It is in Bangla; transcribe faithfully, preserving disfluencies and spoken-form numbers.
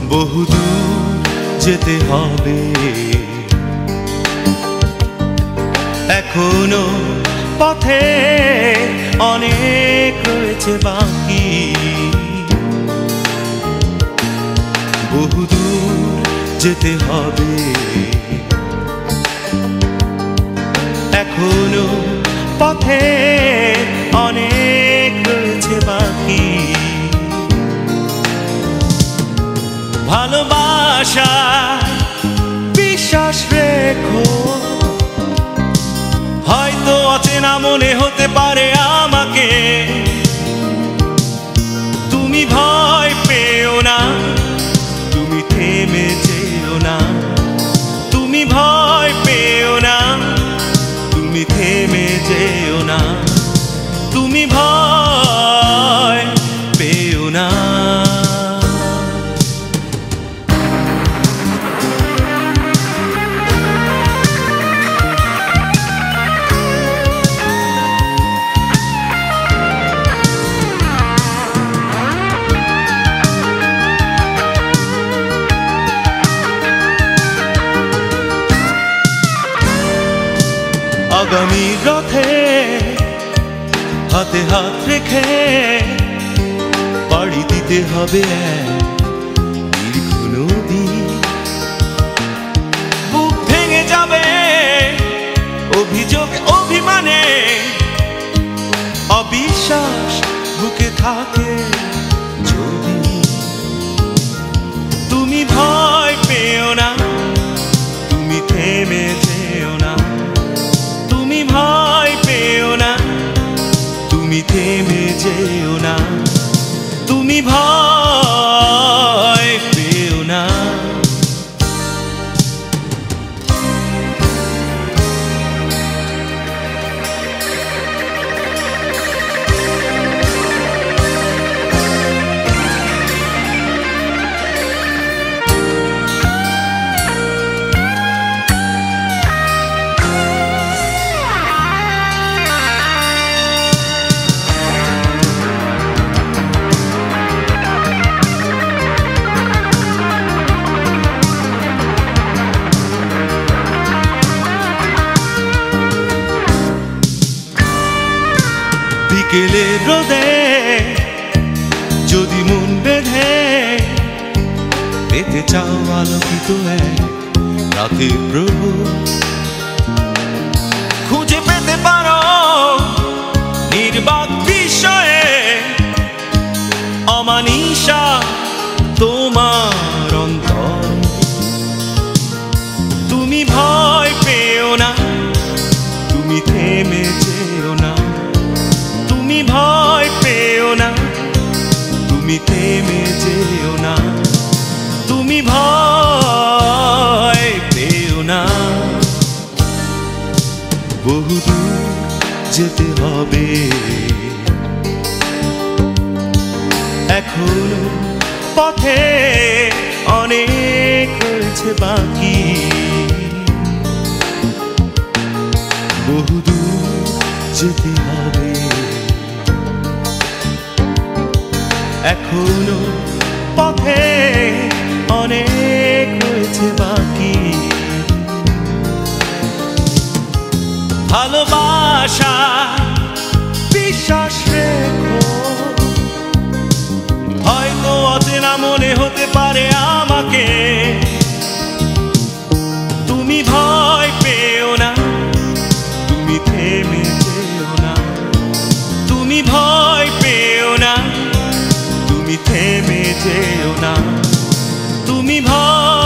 বহুদূর যেতে হবে, এখনো পথে অনেক রয়েছে বাকি। বহুদূর যেতে হবে, এখনো পথে অনেক রয়েছে বাকি। ভালোবাসা বিশ্বাস রেখো, হয়তো অচেনা মনে হতে পারে আমাকে। তুমি ভয় পেও না, তুমি থেমে যেও না। তুমি ভয় পেও না, তুমি থেমে যেও না। তুমি ভয় পেও না। আগামী রথে হাতে হাত রেখে পাড়ি দিতে হবে দীর্ঘ নদী। বুক ভেঙে যাবে অভিযোগ অভিমানে, অবিশ্বাস বুকে থাকে যদি। তুমি ভয় পেও না, তুমি থেমে যেও না। তুমি ভয় পেও না, তুমি থেমে যেও না। তুমি ভয় পেও না। বিকেলের রোদে যদি মন বেঁধে পেতে চাও আলোকিত এক রাতের প্রহর, খুঁজে পেতে পারো নির্বাক বিষয়ে অমানিসা তোমার অন্তর। তুমি ভয় পেও না, তুমি থেমে যেও না। তুমি ভয় পেও না, তুমি থেমে যেও না। তুমি ভয় পেও না। বহুদূর যেতে হবে, এখনো পথে অনেক রয়েছে বাকি। বহুদূর যেতে হবে, এখনো পথে অনেক রয়েছে বাকি। ভালোবাসা বিশ্বাস রেখো, হয়তো অচেনা মনে হতে পারে আমাকে। তুমি ভয় পেও না, তুমি থেমে যেও না। তুমি ভয় পেও না, তুমি থেমে যেও না। তুমি ভয়